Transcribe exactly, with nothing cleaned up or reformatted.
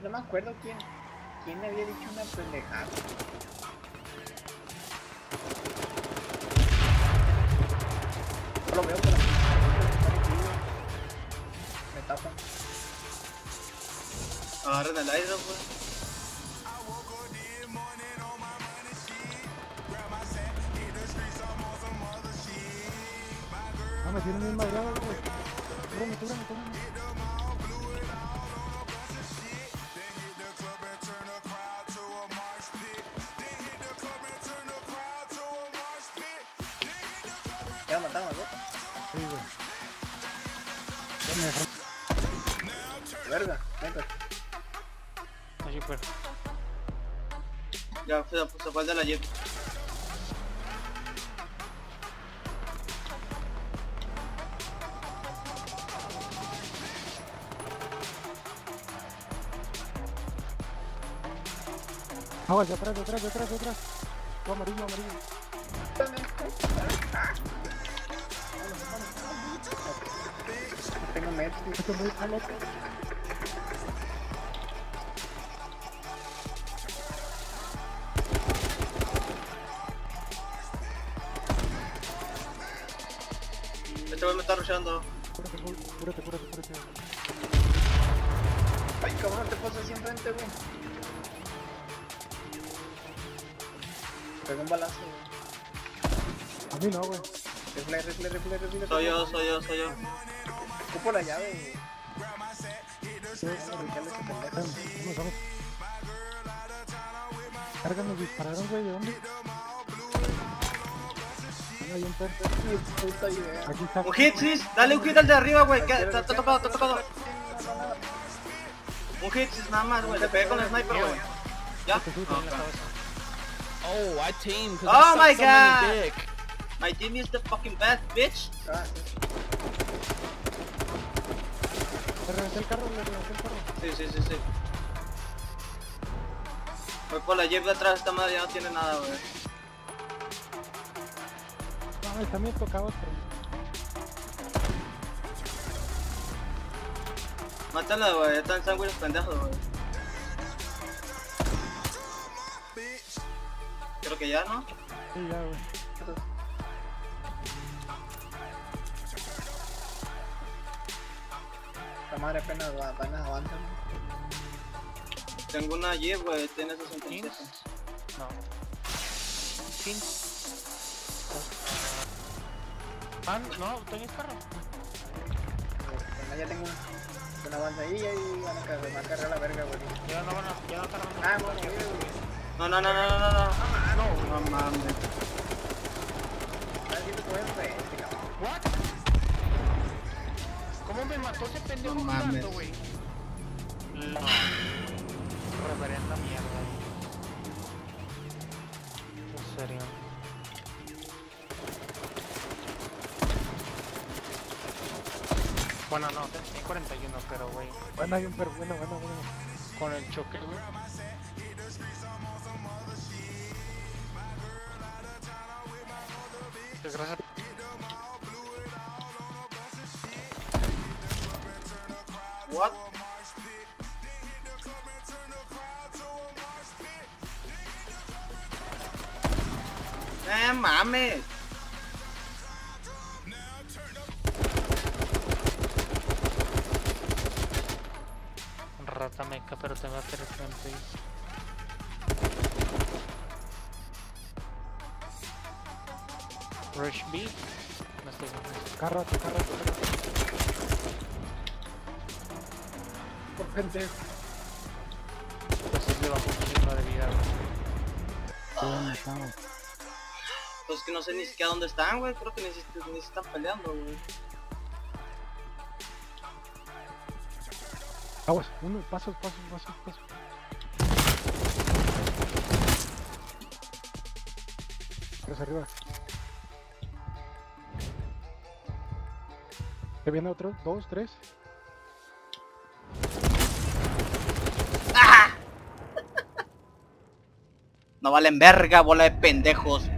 No me acuerdo quién, quién me había dicho una pendejada. No lo veo, pero me tapan. Agarren el aire, pues. Ah, me tienen bien madreado, güey. Cúrame, cúrame, cúrame. Ya lo mataron, ¿no? Sí, güey. Verga, venga. Así fue. Ya se, se fue el de la Jeep. Aguas, de atrás, de atrás, de atrás, de atrás. Tú amarillo, amarillo. Tengo metro. Esto es muy malo. Este güey me está rushando. Cúrate, cúrate, cúrate, cúrate. Ay, cabrón, te pasas así enfrente, güey. Pegó un balazo, güey. A mí no, güey. Rifle, rifle, rifle, rifle. Soy yo, soy yo, soy yo. Ocupo la llave, güey. Sí, vamos, vamos. Carga, nos dispararon, güey, ¿de dónde? Ah, hay un perro. Puta idea. Aquí está. Un hit, sis. Dale un hit al de arriba, güey. que Te ha tocado, te ha tocado. Un hit, sis, nada más, güey. Le pegué con el sniper, güey. ¿Ya? Oh, I team. Oh my god. My team is the fucking best, bitch. Ah, Le reventé el carro, le reventé el carro. Sí, sí, sí, sí. Voy por la Jeep de atrás, esta madre ya no tiene nada, güey. No, está bien tocado otro. Mátala, güey, ya están sándwiches pendejos, güey. Creo que ya, ¿no? Sí, ya, güey. la madre apenas, apenas avanza. Tengo una Jeep, güey, tiene sesenta y siete. No. Fins. Ah, no, ¿tenías carro? Bueno, ya tengo una, una avanza ahí y ahí van a cargar, van a cargar la verga, güey. Ya no van a, ya no cargan. Ah, bueno, güey. No, no, no, no, no, no. No, no mames. Ah, sí te puedes ver, cabrón. What? ¿Cómo me mató ese pendejo No mames. jugando, güey? No. Reverenda mierda. En serio. Bueno, no, en cuarenta y uno, pero güey. Bueno, hay un perro, bueno, bueno, bueno. Con el choque, güey. Desgracia. What? Eh, mames. Rata meca, pero te va a hacer frente. Rush B. No estoy viendo. Carro, carro, carro. Por pendejo. Pues es de bajo un chingo de vida, güey. ¿Dónde estamos? Pues que no sé ni siquiera dónde están, güey. Creo que ni, si- ni se están peleando, güey. Aguas, uno, pasos, pasos, pasos, pasos. Tres arriba. ¿Te viene otro? ¿Dos? ¿Tres? No valen verga, bola de pendejos.